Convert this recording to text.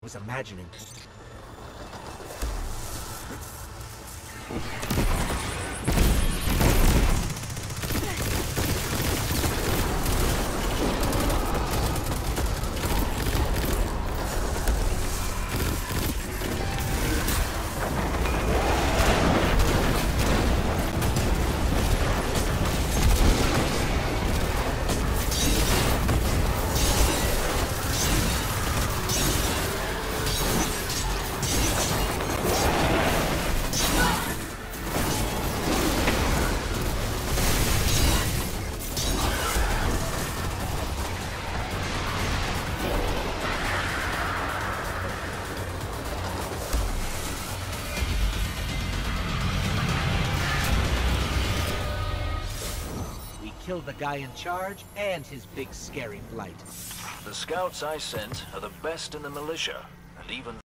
was imagining. Killed the guy in charge and his big scary flight. The scouts I sent are the best in the militia, and even